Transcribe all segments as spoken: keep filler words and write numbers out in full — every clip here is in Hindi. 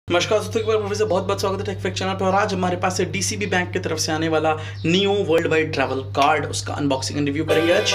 नमस्कार दोस्तों, एक बार फिर से बहुत बहुत स्वागत है टेक फैक्ट चैनल पर। और आज हमारे पास है डीसीबी बैंक की तरफ से आने वाला Niyo world wide travel card, उसका अनबॉक्सिंग एंड रिव्यू करेंगे आज।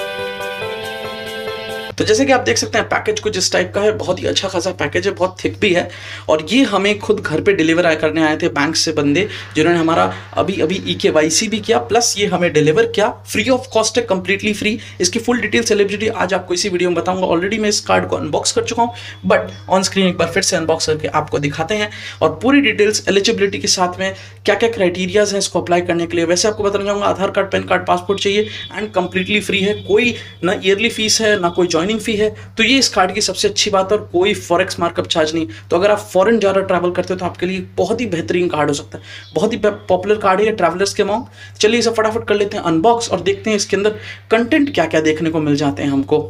तो जैसे कि आप देख सकते हैं पैकेज कुछ इस टाइप का है, बहुत ही अच्छा खासा पैकेज है, बहुत थिक भी है। और ये हमें खुद घर पे डिलीवर करने आए थे बैंक से बंदे, जिन्होंने हमारा अभी अभी ई के वाई सी भी किया, प्लस ये हमें डिलीवर किया फ्री ऑफ कॉस्ट है, कंप्लीटली फ्री। इसकी फुल डिटेल सेलिब्रिटी आज आपको इसी वीडियो में बताऊंगा। ऑलरेडी मैं इस कार्ड को अनबॉक्स कर चुका हूँ, बट ऑन स्क्रीन एक बार फिर से अनबॉक्स करके आपको दिखाते हैं और पूरी डिटेल्स एलिजिबिलिटी के साथ में क्या क्या क्राइटेरियाज हैं इसको अप्लाई करने के लिए। वैसे आपको बताना चाहूँगा, Aadhaar card, PAN card, passport चाहिए एंड कंप्लीटली फ्री है। कोई ना ईयरली फीस है ना कोई ज्वाइनिंग फी है, तो ये इस कार्ड की सबसे अच्छी बात है। और कोई फॉरेक्स मार्कअप चार्ज नहीं। तो अगर आप फॉरेन ज़्यादा ट्रैवल करते हो तो आपके लिए बहुत ही बेहतरीन कार्ड हो सकता है। बहुत ही पॉपुलर कार्ड है ट्रैवलर्स के अमाउंट। चलिए इसे फटाफट कर लेते हैं अनबॉक्स और देखते हैं इसके अंदर कंटेंट क्या क्या देखने को मिल जाते हैं हमको।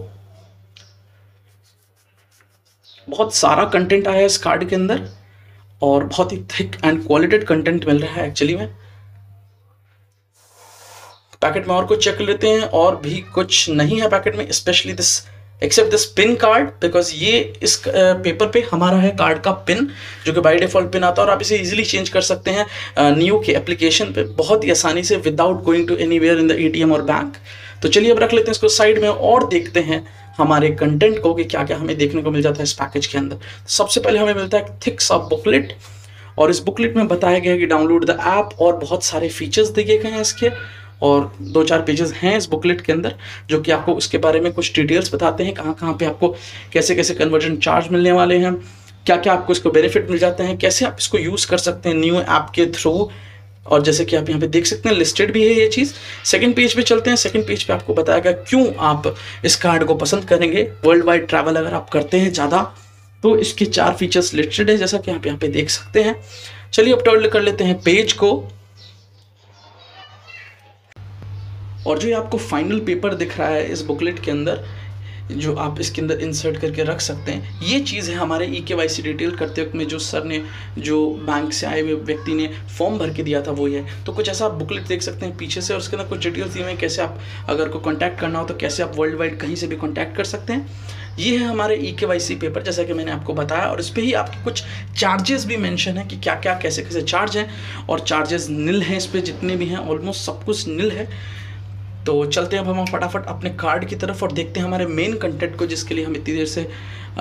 बहुत सारा कंटेंट आया है इस कार्ड के अंदर और बहुत ही थिक एंड क्वालिटेड कंटेंट मिल रहा है एक्चुअली में। पैकेट में और कुछ चेक लेते हैं, और भी कुछ नहीं है पैकेट में, specially this except this PIN card, because ये इस पेपर पे हमारा है कार्ड का पिन, जो कि बाय डिफॉल्ट पिन आता है और आप इसे इजीली चेंज कर सकते हैं नियो के एप्लीकेशन पे बहुत ही आसानी से, without going to anywhere in the ATM और बैंक। तो चलिए अब रख लेते हैं इसको साइड में और देखते हैं हमारे कंटेंट को कि क्या क्या हमें देखने को मिल जाता है इस पैकेज के अंदर। सबसे पहले हमें मिलता है थिक सा बुकलेट, और इस बुकलेट में बताया गया है कि डाउनलोड द ऐप, और बहुत सारे फीचर्स दिए गए हैं इसके, और दो चार पेजेस हैं इस बुकलेट के अंदर जो कि आपको उसके बारे में कुछ डिटेल्स बताते हैं, कहाँ कहाँ पे आपको कैसे कैसे कन्वर्जन चार्ज मिलने वाले हैं, क्या क्या आपको इसको बेनिफिट मिल जाते हैं, कैसे आप इसको यूज़ कर सकते हैं न्यू ऐप के थ्रू। और जैसे कि आप यहाँ पे देख सकते हैं लिस्टेड भी है ये चीज़। सेकंड पेज पे चलते हैं। सेकंड पेज पे आपको बताया गया क्यों आप इस कार्ड को पसंद करेंगे। वर्ल्ड वाइड ट्रैवल अगर आप करते हैं ज़्यादा तो इसके चार फीचर्स लिस्टेड है, जैसा कि आप यहाँ पे देख सकते हैं। चलिए अब टर्न कर लेते हैं पेज को, और जो आपको फाइनल पेपर दिख रहा है इस बुकलेट के अंदर, जो आप इसके अंदर इंसर्ट करके रख सकते हैं, ये चीज़ है हमारे ई के वाई सी डिटेल करते वक्त में जो सर ने, जो बैंक से आए हुए व्यक्ति ने फॉर्म भर के दिया था, वो ये। तो कुछ ऐसा आप बुकलेट देख सकते हैं पीछे से, और उसके अंदर कुछ डिटेल्स दिए हुए हैं कैसे आप अगर को कॉन्टैक्ट करना हो तो कैसे आप वर्ल्ड वाइड कहीं से भी कॉन्टैक्ट कर सकते हैं। ये है हमारे ई के वाई सी पेपर, जैसा कि मैंने आपको बताया, और इस पर ही आपके कुछ चार्जेस भी मेंशन है कि क्या क्या कैसे कैसे चार्ज हैं, और चार्जेस निल हैं इस पर, जितने भी हैं ऑलमोस्ट सब कुछ निल है। तो चलते हैं अब हम फटाफट अपने कार्ड की तरफ और देखते हैं हमारे मेन कंटेंट को, जिसके लिए हम इतनी देर से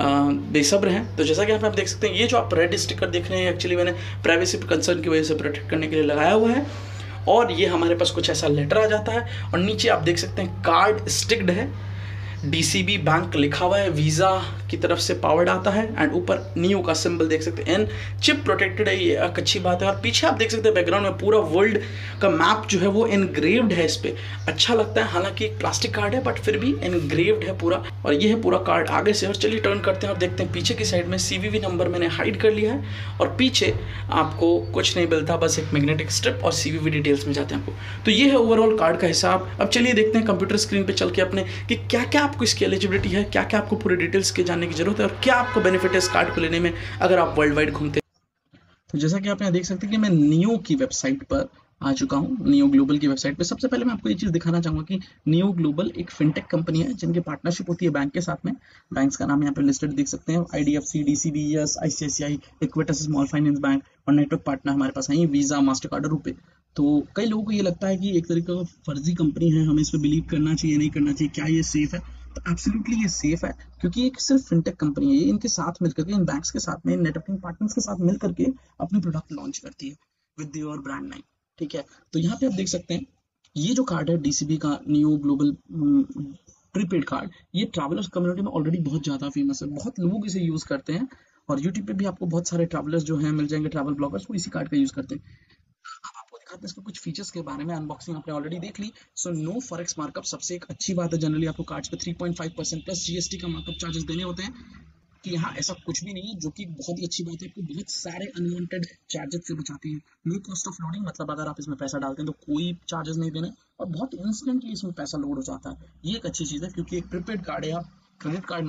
बेसब्र हैं। तो जैसा कि आप देख सकते हैं, ये जो आप रेड स्टिकर देख रहे हैं एक्चुअली मैंने प्राइवेसी कंसर्न की वजह से प्रोटेक्ट करने के लिए लगाया हुआ है। और ये हमारे पास कुछ ऐसा लेटर आ जाता है, और नीचे आप देख सकते हैं कार्ड स्टिक्ड है, डीसीबी बैंक लिखा हुआ है, वीज़ा की तरफ से पावर्ड आता है, एंड ऊपर नियो का सिंबल देख सकते हैं, एन चिप प्रोटेक्टेड है, ये एक अच्छी बात है। और पीछे आप देख सकते हैं बैकग्राउंड में पूरा वर्ल्ड का मैप जो है वो एनग्रेव्ड है इस पर। अच्छा लगता है, हालांकि एक प्लास्टिक कार्ड है बट फिर भी एनग्रेव्ड है पूरा। और ये है पूरा कार्ड आगे से। और चलिए टर्न करते हैं और देखते हैं पीछे की साइड में सीवीवी नंबर मैंने हाइड कर लिया है, और पीछे आपको कुछ नहीं मिलता, बस एक मैग्नेटिक स्ट्रिप और सीवीवी डिटेल्स में जाते हैं आपको। तो ये है ओवरऑल कार्ड का हिसाब। अब चलिए देखते हैं कंप्यूटर स्क्रीन पर चल के अपने कि क्या क्या आपको इसकी एलिजिबिलिटी है, क्या क्या आपको पूरे डिटेल्स के जानने की जरूरत है, और क्या आपको बेनिफिट है इस कार्ड को लेने में अगर आप वर्ल्ड वाइड घूमते हैं। तो जैसा कि आप यहाँ देख सकते हैं कि मैं नियो की वेबसाइट पर आ चुका हूँ, नियो ग्लोबल की वेबसाइट पे। सबसे पहले मैं आपको ये चीज़ दिखाना चाहूँगा कि नियो ग्लोबल एक फिनटेक कंपनी है जिनकी पार्टनरशिप होती है बैंक के साथ में। बैंक्स का नाम यहाँ पे लिस्टेड देख सकते हैं, I D F C, D C B, Yes, I C I C I, Equitas small finance bank, और नेटवर्क पार्टनर हमारे पास है वीज़ा, मास्टर कार्ड और रुपे। तो कई लोगों को ये लगता है कि एक तरीके का फर्जी कंपनी है, हमें इस पर बिलीव करना चाहिए नहीं करना चाहिए, क्या ये सेफ है? तो एब्सोल्युटली ये सेफ है, क्योंकि एक सिर्फ फिनटेक कंपनी है। ये इनके साथ मिलकर के, इन बैंक्स के साथ में, इन नेटवर्किंग पार्टनर्स के साथ मिलकर के अपने प्रोडक्ट लॉन्च करती है विद योर ब्रांड नेम। ठीक है, तो यहाँ पे आप देख सकते हैं ये जो कार्ड है डीसीबी का नियो ग्लोबल प्रीपेड कार्ड, ये ट्रैवलर्स कम्युनिटी में ऑलरेडी बहुत ज़्यादा फेमस है, बहुत लोग इसे यूज़ करते हैं, और यूट्यूब पे भी आपको बहुत सारे ट्रैवलर्स जो हैं मिल जाएंगे, ट्रैवल ब्लॉगर्स, वो इसी कार्ड का यूज़ करते हैं। अब आपको दिखाते हैं इसके कुछ फीचर्स के बारे में। अनबॉक्सिंग आपने ऑलरेडी देख ली। सो नो फॉरेक्स मार्कअप सबसे एक अच्छी बात है। जनरली आपको कार्ड्स पे three point five percent plus GST का मार्कअप चार्जेस देने होते हैं, कि यहाँ ऐसा कुछ भी नहीं है, जो कि बहुत ही अच्छी बात है। आपको बहुत सारे अनवांटेड चार्जेस से बचाती है। नो कॉस्ट ऑफ लोडिंग, मतलब अगर आप इसमें पैसा डालते हैं तो कोई चार्जेस नहीं देने, और बहुत इंस्टेंटली इसमें पैसा लोड हो जाता है। ये एक अच्छी चीज़ है, क्योंकि एक प्रीपेड कार्ड है, क्रेडिट कार्ड नहीं है,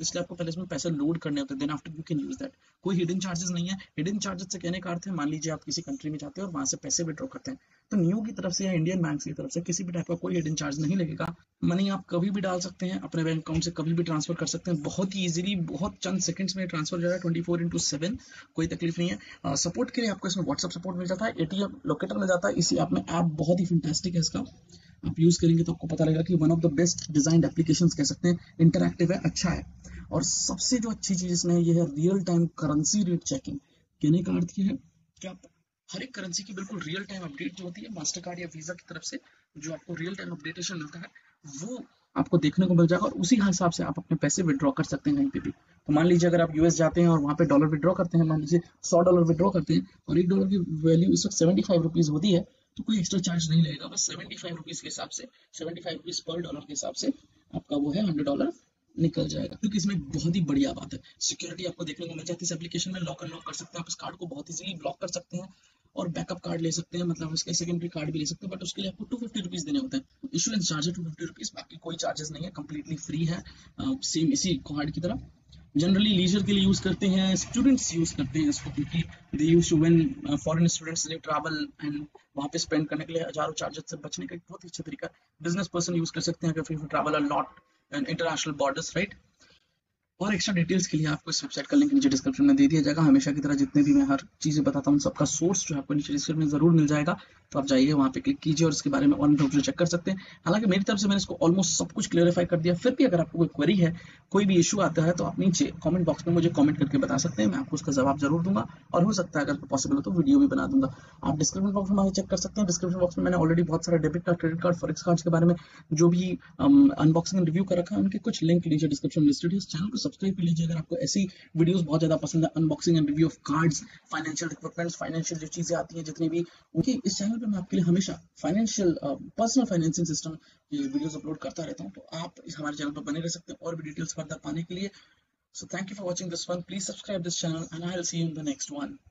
तो इसलिए आपको पहले इसमें पैसे लोड करने होते हैं, then after you can use that. कोई हिडन चार्जेस नहीं है। हिडन चार्जेस से कहने का अर्थ है, मान लीजिए आप किसी कंट्री में जाते हैं और वहां से पैसे विड्रॉ करते हैं, तो न्यू की तरफ से या इंडियन बैंक की तरफ से किसी भी टाइप का कोई हिडन चार्ज नहीं लगेगा। मनी आप कभी भी डाल सकते हैं, अपने बैंक अकाउंट से कभी भी ट्रांसफर कर सकते हैं, बहुत ही इजीली, बहुत चंद सेकंड्स में ट्रांसफर हो जाएगा, ट्वेंटी फोर इंटू सेवन, कोई तकलीफ नहीं है। सपोर्ट uh, के लिए आपको इसमें व्हाट्सएप सपोर्ट मिल जाता है, एटीएम लोकेटर मिल जाता है। इसी ऐप में ऐप बहुत ही फैंटास्टिक है, इसका आप यूज करेंगे तो आपको पता लगेगा कि one of the best designed applications कह सकते हैं, इंटरैक्टिव है, अच्छा है। और सबसे जो अच्छी चीज इसमें ये है real time currency rate checking. कहने का अर्थ ये है कि आप हर एक करेंसी की बिल्कुल रियल टाइम अपडेट जो होती है मास्टर कार्ड या वीजा की तरफ से, जो आपको रियल टाइम अपडेटेशन मिलता है, वो आपको देखने को मिल जाएगा और उसी हिसाब से आप अपने पैसे विड्रॉ कर सकते हैं कहीं पे भी। तो मान लीजिए अगर आप यूएस जाते हैं और वहाँ पे डॉलर विड्रॉ करते हैं, मान लीजिए सौ डॉलर विड्रॉ करते हैं और एक डॉलर की वैल्यू इस वक्त सेवेंटी फाइव रुपीज होती है, तो कोई एक्स्ट्रा चार्ज नहीं लगेगा, बस सेवेंटी फाइव रुपीज के हिसाब से, seventy five rupees per dollar के हिसाब से आपका वो है हंड्रेड डॉलर निकल जाएगा। क्योंकि इसमें एक बहुत ही बढ़िया बात है, सिक्योरिटी आपको देखने को मिल जाती है। इस एप्लीकेशन में लॉक अनलॉक कर सकते हैं आप, इस कार्ड को बहुत इजीली ब्लॉक कर सकते हैं और बैकअप कार्ड ले सकते हैं, मतलब उसके सेकेंडरी कार्ड भी ले सकते हैं, बट उसके लिए आपको टू फिफ्टी रुपीज देने होते हैं। इशुएंस चार्ज है टू फिफ्टी रुपीज, बाकी कोई चार्जेस नहीं है, कंप्लीटली फ्री है, सेम इसी कार्ड की तरह। जनरली लीजर के लिए यूज करते हैं, स्टूडेंट्स यूज करते हैं इसको, क्योंकि they use to when foreign students they travel and वहाँ पे स्पेंड करने के लिए हजारों चार्जेस से बचने का एक बहुत ही अच्छा तरीका है। बिजनेस पर्सन यूज कर सकते हैं अगर you travel a lot and international borders, right. और एक्स्ट्रा डिटेल्स के लिए आपको इस वेबसाइट का लिंक नीचे डिस्क्रिप्शन में दे दिया जाएगा। हमेशा की तरह जितने भी मैं हर चीज़ें बताता हूँ सबका सोर्स जो है आपको नीचे डिस्क्रिप्शन में जरूर मिल जाएगा, तो आप जाइए वहाँ पे क्लिक कीजिए और इसके बारे में ऑन से चेक कर सकते हैं। हालांकि मेरी तरफ से मैंने इसको ऑलमोस्ट सब कुछ क्लियरिफाई कर दिया, फिर भी अगर आपको कोई क्वेरी है, कोई भी इशू आता है, तो आप नीचे कमेंट बॉक्स में मुझे कमेंट करके बता सकते हैं, मैं आपको उसका जवाब जरूर दूंगा और हो सकता है अगर पॉसिबल हो तो वीडियो भी बना दूंगा। आप डिस्क्रिप्शन बॉक्स में चेक कर सकते हैं, डिस्क्रिप्शन बॉक्स में मैंने ऑलरेडी बहुत सारे debit card, credit card, forex card के बारे में जो भी अनबॉक्सिंग एंड रिव्यू कर रखा है, उनके कुछ लिंक नीचे डिस्क्रिप्शन में लिस्टेड है। इस चैनल को सब्सक्राइब कर लीजिए अगर आपको ऐसी वीडियोस बहुत ज्यादा पसंद है, unboxing and review of cards, financial equipments, financial जो चीजें आती हैं जितनी भी, उनकी इस चैनल पे मैं आपके लिए हमेशा फाइनेंशियल पर्सनल फाइनेंसिंग सिस्टम ये वीडियोस अपलोड करता रहता हूँ, तो आप इस हमारे चैनल पर बने रह सकते हैं और भी डिटेल्स फर्दर पाने के लिए। So thank you for watching this one, please subscribe this channel and I will see you in the next one.